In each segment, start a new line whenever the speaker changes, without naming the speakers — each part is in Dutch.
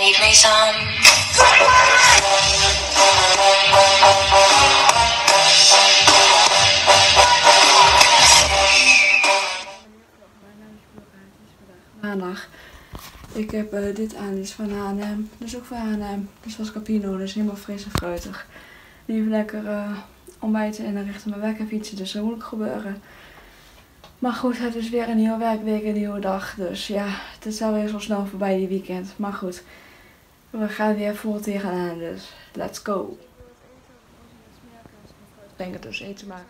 Leave me some.
Maandag. Ik heb dit aan, dit is van H&M. Dus ook van H&M. Dus was Capino, dus helemaal fris en fruitig. Nu even lekker ontbijten en dan richting mijn werk en fietsen, dus dat moet ook gebeuren. Maar goed, het is weer een nieuwe werkweek, een nieuwe dag. Dus ja, het is alweer zo snel voorbij die weekend. Maar goed, we gaan weer vol tegenaan, dus let's go. Ik denk het dus eten maken.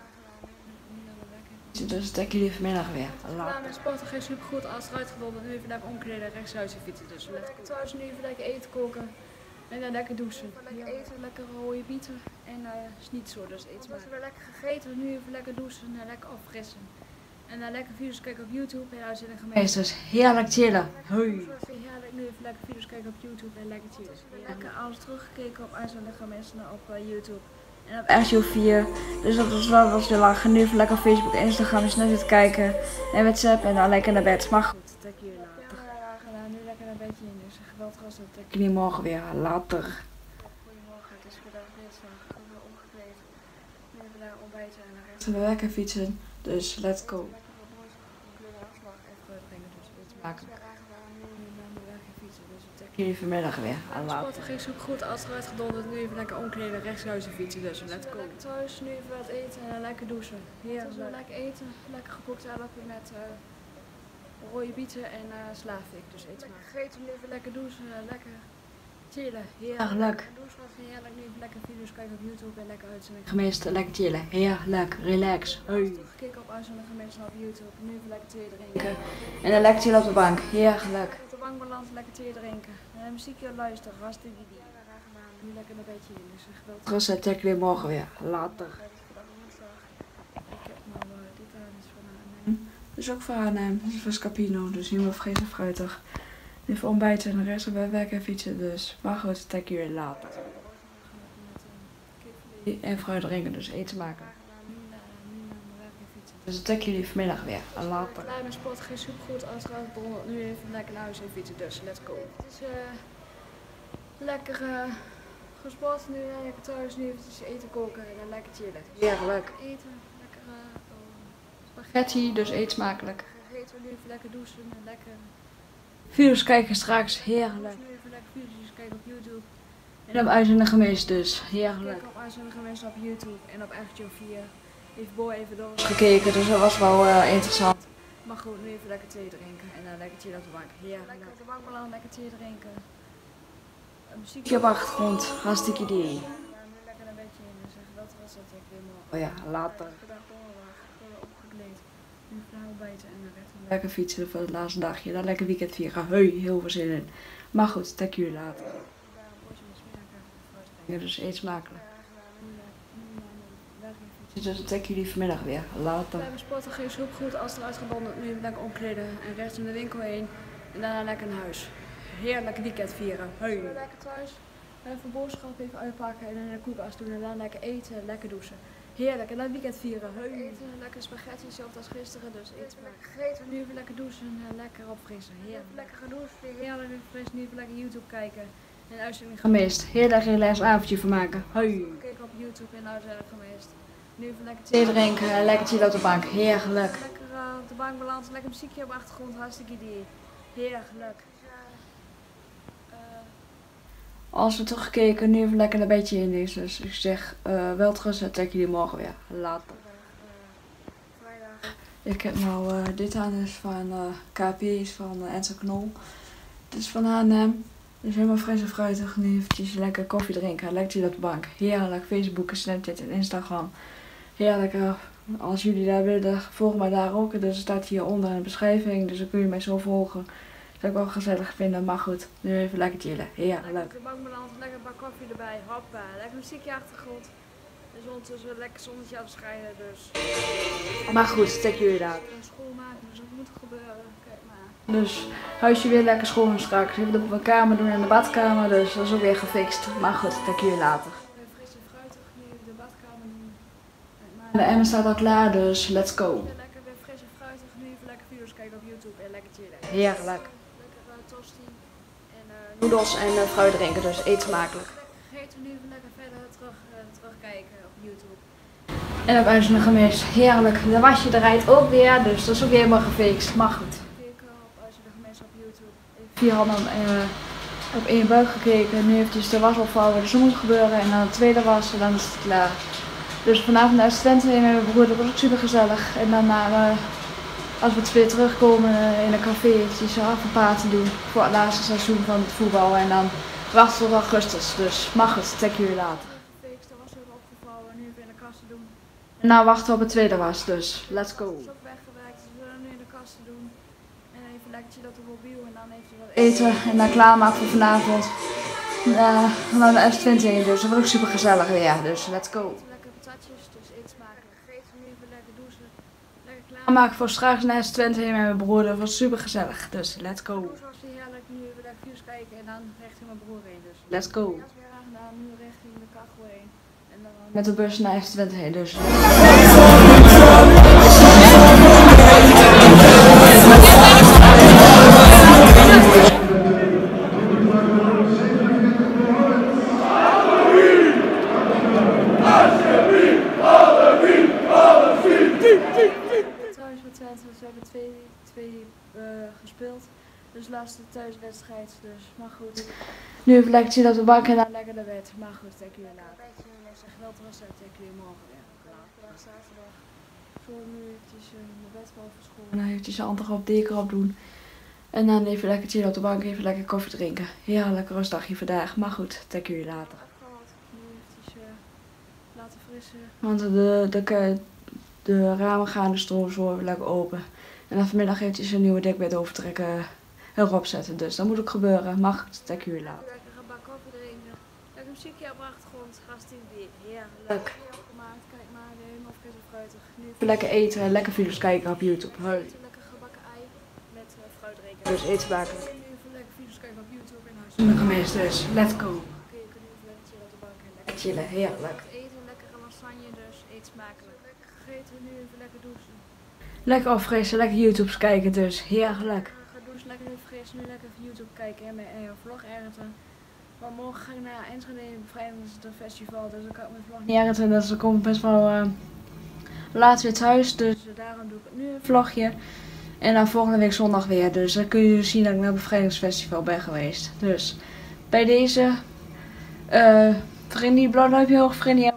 Dus denk jullie vanmiddag weer.
Ja, mijn sporten ging super goed. Als het uitgewolven, nu even lekker omkleden, rechtshuis fietsen. Dus lekker thuis nu even lekker eten koken. En dan lekker douchen. Lekker eten, lekker rode bieten en schnitzel. Dus eten maken. We lekker gegeten, nu even lekker douchen en lekker opfrissen. En dan lekker video's kijken op YouTube en uitzending gemeenschap.
Dus heerlijk chillen. Hoi.
Heerlijk, nu even lekker video's kijken op YouTube en lekker chillen. Lekker alles teruggekeken op uitzending gemeenschap op YouTube. En op
RTL 4, dus dat was wel wat te lachen. Nu even lekker op Facebook, Instagram eens naar zitten kijken. En WhatsApp en dan lekker naar bed. Maar goed,
dat ik jullie later. Ja, nu lekker naar bedje in, dus geweldig als dat ik
jullie morgen weer later.
Goedemorgen, het is vandaag dinsdag, ik ben omgekleed. Nu even naar ontbijten en naar rechts.
We werken fietsen, dus let's go. Maken. Jullie vanmiddag weer aan later.
Het ging super goed, als eruit gedonderd. Nu even lekker omkleden, rechtshuizen fietsen, dus let's go. Lekker thuis, nu even wat eten en lekker douchen. Heerlijk. Lekker eten, lekker gekookt aardappelen met rode bieten en slaafvik. Dus eten maar. Gegeten, nu even lekker douchen, lekker chillen.
Heerlijk.
Douchen was heerlijk, nu even lekker video's kijken op YouTube en lekker uitzending.
Gemeenst, lekker chillen. Heerlijk, relax. Hoi.
Gekeken op uitzending gemeenschap op YouTube, nu even lekker thee drinken.
En dan lekker chillen op de bank. Heerlijk.
Op de bank balans, lekker thee drinken. En muziekje luisteren, hartstikke idee. Nu lekker naar bedje in, dus geweldig.
Rustig, check jullie morgen weer. Later.
Ik heb nou dit aan, is van H&M.
Dus ook voor H&M, dus voor Capino, dus helemaal fris en fruitig. Nu voor ontbijten en de rest bij werk en fietsen, dus. Maar goed, check jullie later. En fruit drinken, dus eten maken. Dus dat check jullie vanmiddag weer. Later.
Ja, mijn sport ging super goed, als eruit gedonderd. Nu even lekker naar huis en fietsen, dus let's go. Het is lekker gesport, nu lekker thuis, nu even eten koken en dan lekker chillen.
Heerlijk.
Eten, lekker
Spaghetti, dus eet smakelijk.
gegeten, nu even lekker douchen en lekker.
Video's kijken straks, heerlijk.
Nu even lekker video's kijken op YouTube.
En op uitzending geweest, dus heerlijk.
Kijken op uitzending geweest op YouTube en op RTL 4. Even boy, even door.
Gekeken, dus dat was wel interessant.
Maar goed, nu even lekker thee drinken en dan lekker chillen op de bank. Heerlijk. Lekker op de bank beland, lekker thee drinken. Muziekje
Op de achtergrond, hartstikke idee.
nu lekker naar bedje in, dus dat was het. Ik weer morgen.
Oh ja, later.
Vandaag donderdag, opgekleed. Nu vandaag ontbijten en naar bed.
Lekker fietsen voor het laatste dagje, dan lekker weekend vieren. Hoi, heel veel zin in. Maar goed, check jullie later. Ja, dus eet smakelijk. Dus dat check jullie vanmiddag weer. Later.
Bij mijn sporten ging super goed, als eruit gedonderd. Nu even lekker omkleden en rechts in de winkel heen. En daarna lekker naar huis. Heerlijk weekend vieren. Hey. Lekker thuis. Even boodschappen even uitpakken en in de koelkast doen. En dan lekker eten en lekker douchen. Heerlijk. En dan weekend vieren. Hey. Eten, lekker spaghetti, hetzelfde als gisteren. Dus eten maar. Gegeten, nu even lekker douchen en lekker opfrissen. Heerlijk. Lekker gedoucht. Heerlijk fris. Nu even lekker YouTube kijken. En uitzending
Gemist. Heerlijk relax avondje van maken. Hoi.
gekeken op YouTube en uitzending geweest. Nu even lekker
Thee drinken en lekker chillen op de bank. Heerlijk.
Lekker op de bank balans, lekker muziekje op de achtergrond, hartstikke idee. Heerlijk.
Als we teruggekeken, nu even lekker naar bedje in is. Dus ik zeg wel terug, check jullie morgen weer. Later.
Vrijdag.
Ik heb nou dit aan, is van KP, is van Enzo Knol. Dit is van H&M. Dus helemaal fris en fruitig. Nu eventjes lekker koffie drinken. Lekker chillen op de bank. Heerlijk. Facebook, Snapchat en Instagram. Heerlijk. Als jullie daar willen, volg mij daar ook. Dus het staat hieronder in de beschrijving. Dus dan kun je mij zo volgen. Dat zou ik wel gezellig vinden. Maar goed, nu even lekker chillen. Heerlijk.
Lekker op de bank balans, lekker een bak koffie erbij. Hoppa. Lekker muziekje achtergrond. Dus ondertussen lekker zonnetje aan het schijnen. Dus.
Maar goed, check jullie daar.
School maken, dus dat moet gebeuren. Kijk maar.
Dus huisje weer lekker schoon straks. Even op mijn kamer doen in de badkamer. Dus dat is ook weer gefixt. Maar goed, check jullie later.
Fris en fruitig, nu even de badkamer doen.
De emmer staat al klaar, dus let's go.
Lekker weer fris en fruitig, nu even lekker video's kijken op YouTube en lekker chillen.
Heerlijk.
Lekker tosti. En
noedels en fruit drinken, dus eet smakelijk.
Gegeten, nu even lekker verder terugkijken op YouTube.
En op Uitzending Gemist, heerlijk. De wasje draait ook weer, dus dat is ook helemaal gefixt, maar goed.
Kijken op Uitzending Gemist op YouTube.
Even 4 handen op 1 buik gekeken, nu eventjes de was opvouwen, dus dat moet gebeuren. En dan de tweede was en dan is het klaar. Dus vanavond naar Twente heen met mijn broer, dat was ook super gezellig. En dan als we weer terugkomen in een café, eventjes af een praten doen voor het laatste seizoen van het voetbal. En dan wachten tot augustus, dus mag het, check jullie later.
Gefixt, de was even opgevouwen, nu even in de kast te doen.
En nou wachten we op het tweede was, dus let's go.
Het is ook weggewerkt, dus we zullen nu in de kast te doen. En even lekker chillen op de mobiel en dan even wat
Eten en dan klaarmaken voor vanavond. Naar de S20 heen, dus dat wordt ook super gezellig weer, dus let's go.
lekker patatjes, dus eet smakelijk. Gegeten, nu even lekker douchen. Lekker klaar.
Klaarmaken voor straks naar S20 heen met mijn broer, dat was super gezellig, dus let's go.
Douchen was heerlijk, nu even lekker views kijken en dan richting mijn broer heen. Dus
Let's go.
dat is weer aangedaan, nu richting de kachel heen. En dan
Met de bus naar S20 heen, dus.
Trouwens met Twente, we hebben twee gespeeld. Dus laatste thuiswedstrijd, dus maar goed.
Nu even lekker zitten op de bank en dan
Lekker naar bed, maar goed, kijk jullie later. Zeg wel te rusten, kijk jullie morgen weer. Vandaag zaterdag. Zo nu eventjes mijn bed boven school.
en dan eventjes een andere op deken op doen. En dan even lekker chillen op de bank, even lekker koffie drinken. Heerlijk rustdagje vandaag, maar goed, check jullie later.
Opgehaald, nu eventjes laten frissen.
Want de ramen gaan de stroom zo even lekker open. En dan vanmiddag eventjes een nieuwe dekbed overtrekken, erop zetten. Dus dat moet ook gebeuren, maar goed, check jullie later.
Lekker een bak koffie drinken. Lekker muziekje op de achtergrond. Hartstikke heerlijk.
Leuk.
Gemaakt, kijk maar, helemaal fris en fruitig. Nu
Even lekker eten en lekker video's kijken op YouTube. Hoi.
lekker gebakken ei met fruit drinken.
Dus eet smakelijk.
Nu even lekker video's kijken op YouTube en huis.
Nog gemist, dus let's go.
Oké, je kunt nu even lekker chillen op de bank en lekker
Chillen, heerlijk.
eten. Lekkere lasagne, dus eet smakelijk. Lekker gegeten, nu even lekker douchen.
Lekker opfrissen, lekker YouTube's kijken, dus heerlijk.
Ga douchen, lekker nu fris, nu lekker even YouTube kijken en mijn vlog editen. Want morgen ga ik naar Enschede Bevrijdingsfestival, dus dan kan ik mijn vlog niet editen.
Dus ik kom best wel laat weer thuis, dus
Daarom doe ik het nu even.
vlogje. En dan volgende week zondag weer, dus dan kun je zien dat ik naar het Bevrijdingsfestival ben geweest. Dus bij deze, vrienden die blauw duimpje hoog, vrienden